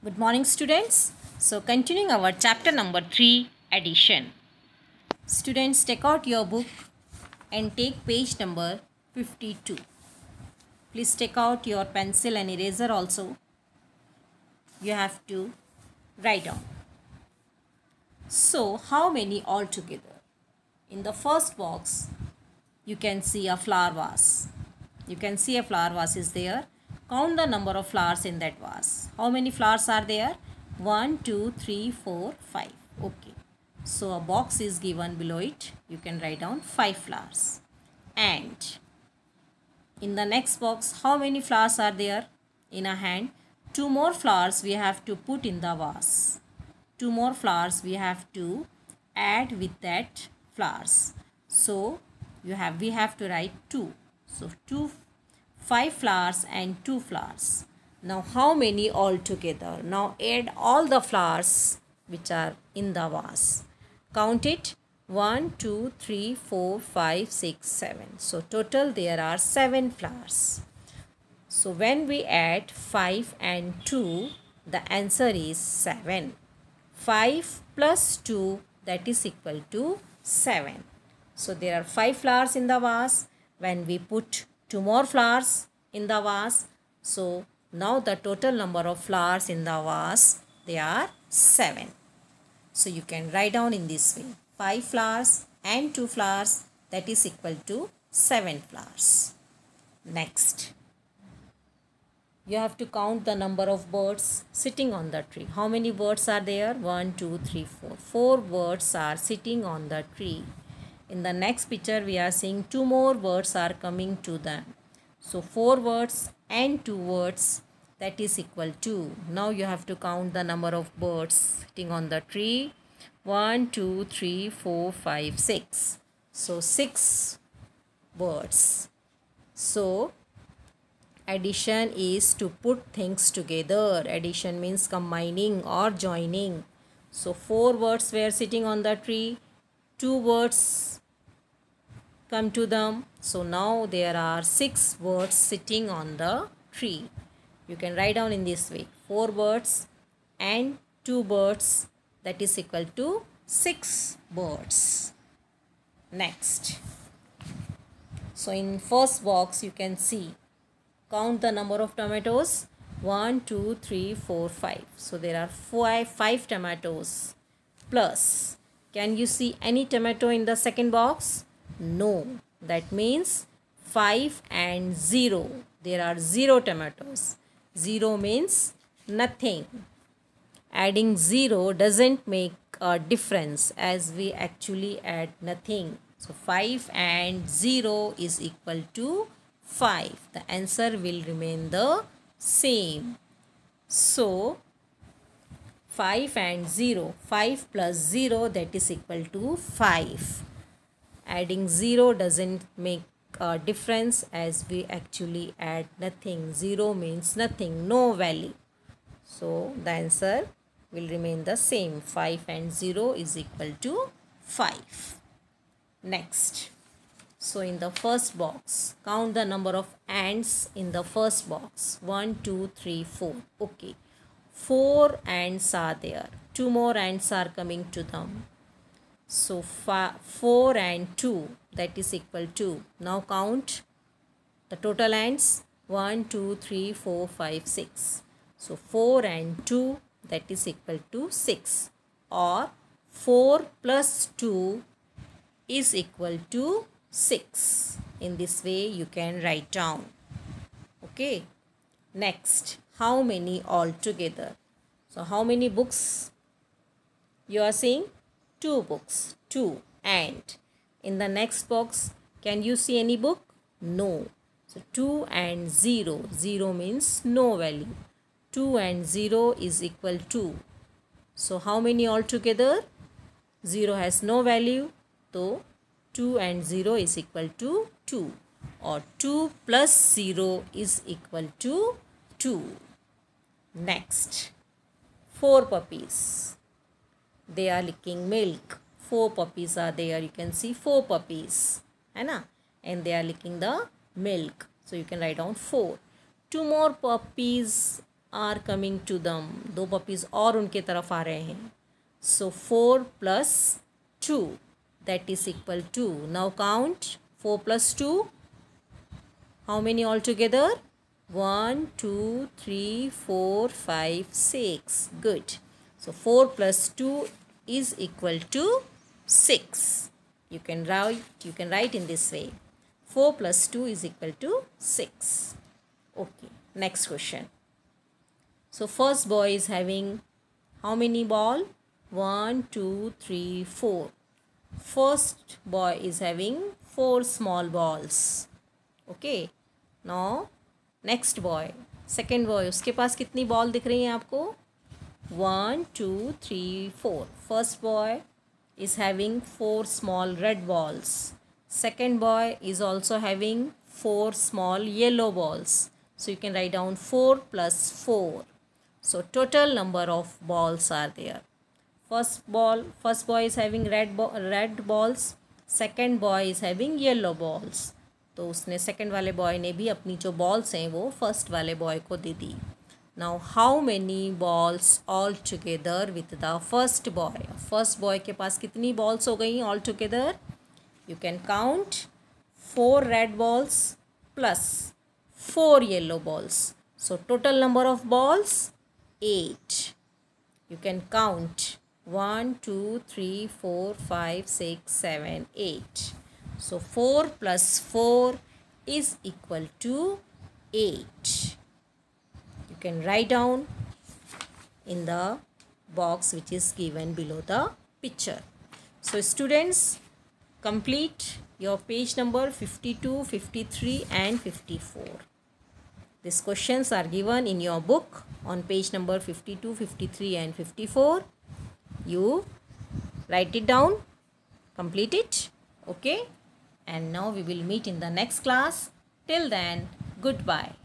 Good morning, students. So, continuing our chapter number 3, addition. Students, take out your book and take page number 52. Please take out your pencil and eraser also. You have to write down. So, how many altogether? In the first box, you can see a flower vase. You can see a flower vase is there. Count the number of flowers in that vase. How many flowers are there? 1, 2, 3, 4, 5. Okay. So a box is given below it. You can write down 5 flowers. And in the next box, how many flowers are there in a hand? 2 more flowers we have to put in the vase. 2 more flowers we have to add with that flowers. So we have to write 2. So 5 flowers and 2 flowers. Now how many altogether? Now add all the flowers which are in the vase. Count it. 1, 2, 3, 4, 5, 6, 7. So total there are 7 flowers. So when we add 5 and 2, the answer is 7. 5 plus 2, that is equal to 7. So there are 5 flowers in the vase. When we put 2 more flowers in the vase, so now the total number of flowers in the vase, they are 7. So you can write down in this way. 5 flowers and 2 flowers, that is equal to 7 flowers. Next, you have to count the number of birds sitting on the tree. How many birds are there? 1, 2, 3, 4. 4 birds are sitting on the tree. In the next picture, we are seeing 2 more birds are coming to them. So 4 birds and 2 birds, that is equal to. Now you have to count the number of birds sitting on the tree. 1, 2, 3, 4, 5, 6. So 6 birds. So addition is to put things together. Addition means combining or joining. So 4 birds were sitting on the tree. 2 birds come to them. So now there are 6 birds sitting on the tree. You can write down in this way. 4 birds and 2 birds, that is equal to 6 birds. Next. So in first box you can see, count the number of tomatoes. 1, 2, 3, 4, 5. So there are 5 tomatoes. Plus, can you see any tomato in the second box? No. That means 5 and 0. There are 0 tomatoes. 0 means nothing. Adding 0 doesn't make a difference as we actually add nothing. So 5 and 0 is equal to 5. The answer will remain the same. So 5 and 0. 5 plus 0, that is equal to 5. Adding 0 doesn't make a difference as we actually add nothing. 0 means nothing, no value. So the answer will remain the same. 5 and 0 is equal to 5. Next. So in the first box, count the number of ants in the first box. 1, 2, 3, 4. Okay. 4 ants are there. 2 more ants are coming to them. So 4 and 2, that is equal to. Now count the total ants. 1, 2, 3, 4, 5, 6. So 4 and 2, that is equal to 6. Or 4 plus 2 is equal to 6. In this way you can write down. Okay. Next, how many altogether? So how many books you are seeing? 2 books. 2. And in the next box, can you see any book? No. So 2 and 0. 0 means no value. 2 and 0 is equal to. So how many altogether? 0 has no value. So 2 and 0 is equal to 2. Or 2 plus 0 is equal to 2. Next. 4 puppies. They are licking milk. 4 puppies are there. You can see 4 puppies. And they are licking the milk. So you can write down 4. 2 more puppies are coming to them. 2 puppies और उनके तरफ आ रहे हैं. So 4 plus 2, that is equal to, now count 4 plus 2. How many altogether? 1, 2, 3, 4, 5, 6. Good. So 4 plus 2 is equal to 6. You can write in this way. 4 plus 2 is equal to 6. Okay. Next question. So first boy is having how many ball? 1, 2, 3, 4. First boy is having 4 small balls. Okay. Now next boy, second boy, उसके पास कितनी ball दिख रही हैं आपको? 1, 2, 3, 4. First boy is having 4 small red balls. Second boy is also having 4 small yellow balls. So you can write down 4 plus 4. So total number of balls are there. First boy is having red balls. Second boy is having yellow balls. तो उसने second वाले boy ने भी अपनी जो balls हैं वो first वाले बॉय को दे दी. Now how many balls all together with the first boy? First boy के पास कितनी बॉल्स हो गई all together? You can count 4 red balls plus 4 yellow balls. So total number of balls 8. You can count 1, 2, 3, 4, 5, 6, 7, 8. So 4 plus 4 is equal to 8. You can write down in the box which is given below the picture. So students, complete your page number 52, 53 and 54. These questions are given in your book on page number 52, 53 and 54. You write it down, complete it. Okay. And now we will meet in the next class. Till then, goodbye.